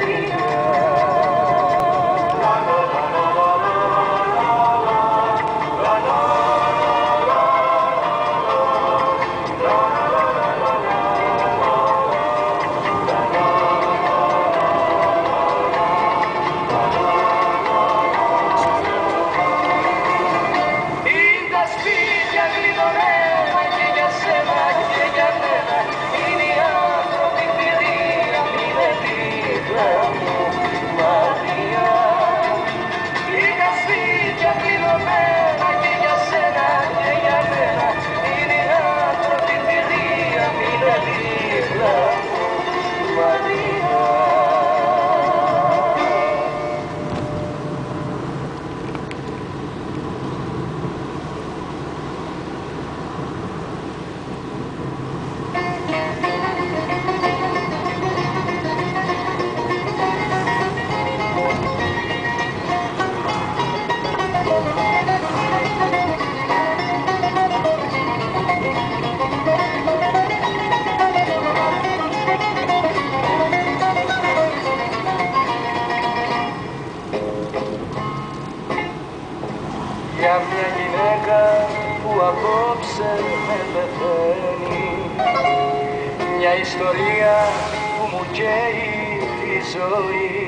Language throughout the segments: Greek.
Για μια γυναίκα που απόψε με πεθαίνει, μια ιστορία που μου καίει τη ζωή.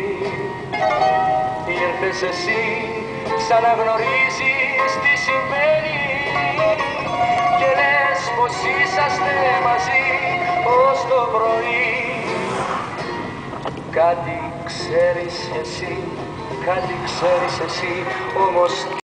Ήρθες εσύ σαν να γνωρίζεις τι συμβαίνει και λες πως είσαστε μαζί ως το πρωί. Κάτι ξέρεις εσύ, κάτι ξέρεις εσύ, όμως